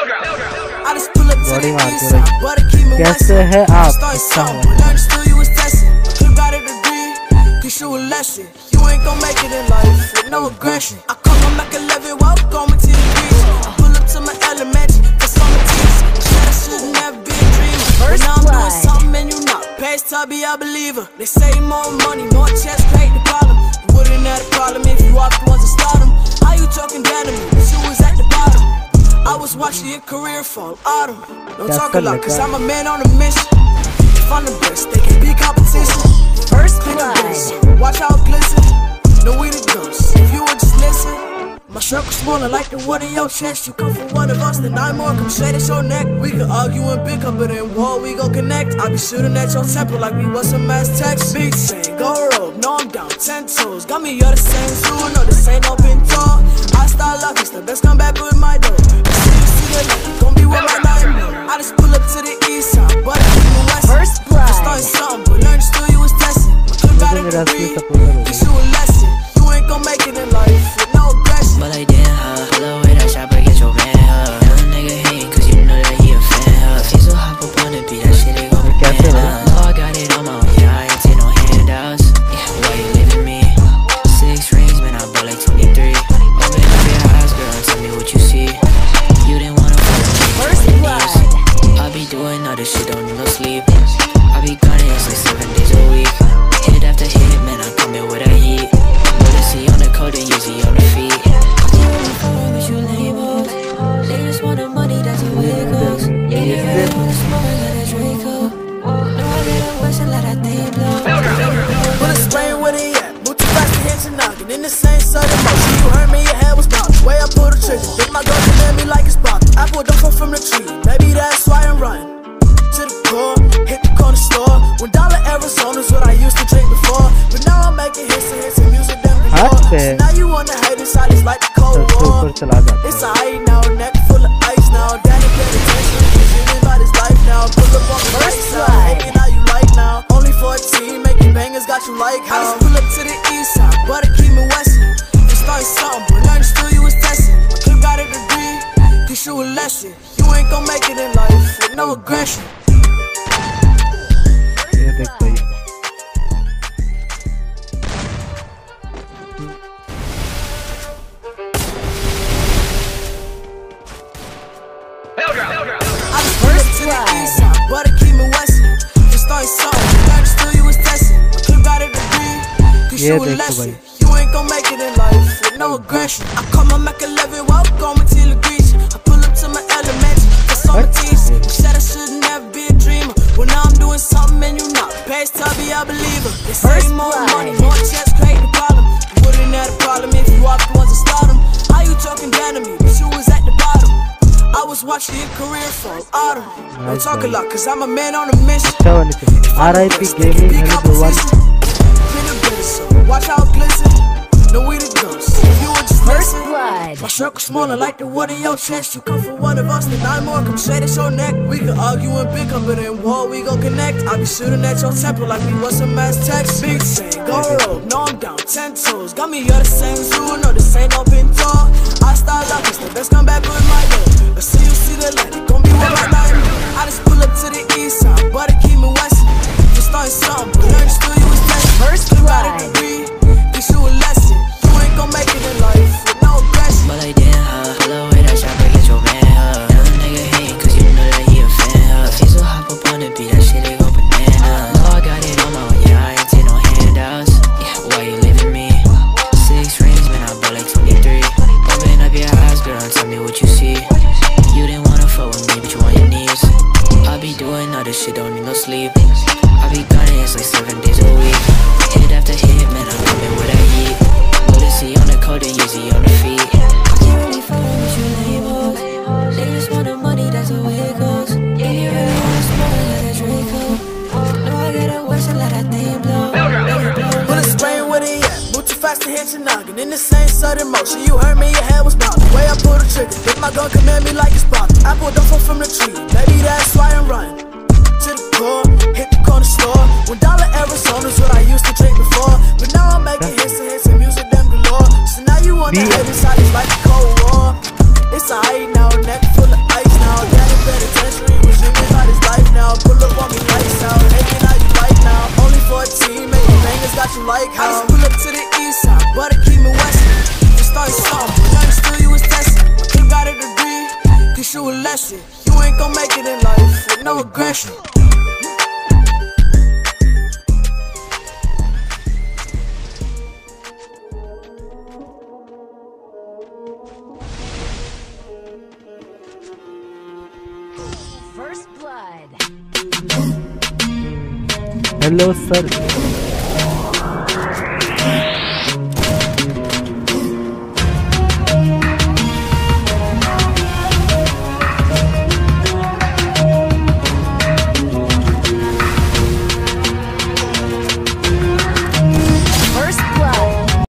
Body मारती रही। कैसे है आप? अच्छा है। Be a believer. They say more money, more checks, create the problem. You wouldn't have a problem if you walked once and start them. How you talking down to me? But you was at the bottom. I was watching your career fall autumn. Don't talk a lot, cause I'm a man on a mission. If I'm the best, they can be competition. First class, watch how it glisten. No we the ghosts, if you would just listen. My circle smaller like the wood in your chest. You come from one of us, then 9 more come straight at your neck. We could argue and bick up, but in war we gon' connect. I be shooting at your temple like we was some mass text. Big saying, go rope, no I'm down 10 toes. Got me, you're the same zoo, no this ain't open talk. I start lucky, the best come back with my dough. See the light, gon' be with my nightmare. I just pull up to the east side, but I keep the west. First blood. Starting something, but learn to still you was testing. I could've got a degree, teach you a lesson. You ain't gon' make it in life with no aggression. But like damn, pull up with that shot, but get your van, young nigga hating cause you know that he a fan, If so hop up on the beat, that shit ain't gon' be banned, Oh, I got it on my own, yeah, I ain't take no handouts. Yeah, why you leaving me? 6 rings, man, I bought like 23. Open up your eyes, girl, and tell me what you see. You didn't wanna fuck with me, first blood. I be doing all this shit, don't need no sleep. I be gunning, it's like 7 days a week. Hit after hit, man, I come in with a heat. See on the code and Uzi on the feet. You labels. They just want the money, that's the way it goes. Yeah, you heard all the smoke, let it Draco. No, I get a whistle, let that thing blow. Bullets spraying where they at. Move too fast to hit you knocking. In the same sudden motion. You heard me, your head was bobbing. Way I pulled the trigger. Hit my gun and let me like it's popping. I pulled up from the tree. Maybe that's why I'm running. To the core, hit the corner store. $1 Arizona's what I used to drink before. But now I'm making hits and music them before. So now you wanna hate inside, it's like the Cold War. It's a hate now, neck full of ice now. Daddy pay attention, cause you live by this life now. Pull up on the right side, hating how you like now. Only 14, making bangers got you like how. I just pull up to the east side, but I keep me westin'. You started something, but learn still you was testing. I could've got a degree, teach you a lesson. You ain't gon' make it in life with no aggression. But I keep me westin'. You started something, learn still you was testing. I could've got a degree, teach you a lesson. You ain't gon' make it in life with no aggression. I call my Mac 11, walk on my television. I pull up to my elementary, that's on my teeth. You said I should never be a dreamer. Well now I'm doing something and you not. Past be a believer. They say more money, more checks, create the problem. You wouldn't have a problem if you walked once and start them. How you talking down to me, but you was at the bottom. I was watching your career fall autumn. Don't talk a lot, cause I'm a man on a mission. RIP Gaming everyone. Watch how it glisten. No we the ghosts. If you would just listen. My circle smaller like the wood in your chest. You come from one of us, then 9 more come straight at your neck. We could argue and bick up, but in war we gon' connect. I be shooting at your temple like we was some mass text. Big saying, go rope, no I'm down 10 toes. Got me, you're the same zoo, no this ain't open talk. I start lucky, the best come back with my dough. Let's see you see the light, it gon' be with my nightmare. I just pull up to the east side, but I keep me westin'. You started something, but learn still you was testing. First got a degree, teach you a lesson. You ain't gon' make it in life with no aggression. But like damn, pull up with that shot, but get your van, young nigga hating cause you know that he a fan, If so hop up on the beat, that shit ain't gon' banana. Oh, I got it on my own, yeah, I ain't take no handouts. Yeah, why you leaving me? 6 rings, man, I bought like 23. Open up your eyes, girl, and tell me what you see. You didn't wanna fuck with me, but you on your knees. I be doing all this shit, don't need no sleep. I be gunning, it's like 7 days a week. Hit after hit, man, I'm coming with a heat. Bullet see on the code and Uzi on the feet. I can't really fuck with you labels. They just want the money, that's the way it goes. Yeah, you really wanna smoke, let it Draco. No, I get a whistle, let that thing blow. Bullets spraying where they at. Move too fast to hit you knocking. In the same sudden motion. You heard me, your head was bobbing. Way I pulled the trigger. Hit my gun, command me like it's popping. I pulled up from the tree. Maybe that's why I'm running. To the core, hit the corner store. $1 Arizona's what I used to drink before. But now I'm making hits and music them galore. So now you wanna hate inside, it's like the Cold War. It's a hate now, neck full of ice now. Hello sir.